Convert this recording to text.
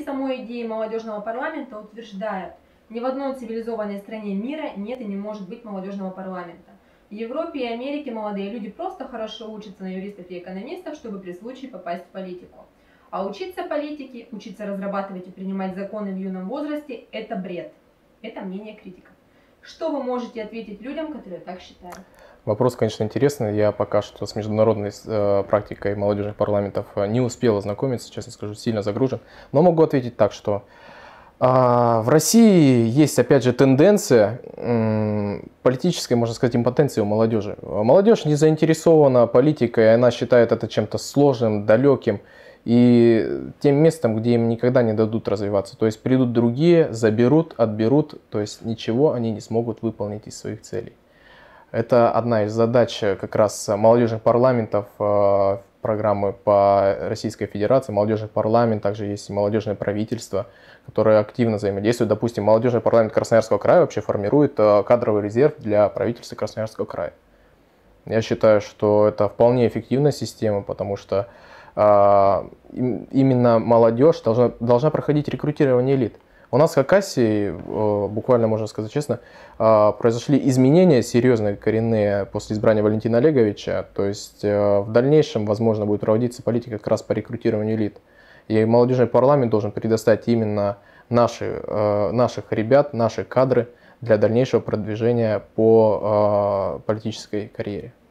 самой идеи молодежного парламента утверждают: ни в одной цивилизованной стране мира нет и не может быть молодежного парламента. В Европе и Америке молодые люди просто хорошо учатся на юристов и экономистов, чтобы при случае попасть в политику. А учиться политике, учиться разрабатывать и принимать законы в юном возрасте – это бред. Это мнение критиков. Что вы можете ответить людям, которые так считают? Вопрос, конечно, интересный. Я пока что с международной практикой молодежных парламентов не успел ознакомиться, честно скажу, сильно загружен. Но могу ответить так, что в России есть, опять же, тенденция политической, можно сказать, импотенции у молодежи. Молодежь не заинтересована политикой, она считает это чем-то сложным, далеким и тем местом, где им никогда не дадут развиваться. То есть придут другие, заберут, отберут, то есть ничего они не смогут выполнить из своих целей. Это одна из задач как раз молодежных парламентов, программы по Российской Федерации, молодежный парламент, также есть и молодежное правительство, которое активно взаимодействует. Допустим, молодежный парламент Красноярского края вообще формирует кадровый резерв для правительства Красноярского края. Я считаю, что это вполне эффективная система, потому что именно молодежь должна проходить рекрутирование элит. У нас в Хакасии, буквально можно сказать честно, произошли изменения серьезные, коренные после избрания Валентина Олеговича. То есть в дальнейшем, возможно, будет проводиться политика как раз по рекрутированию элит. И молодежный парламент должен предоставить именно наших ребят, наши кадры для дальнейшего продвижения по политической карьере.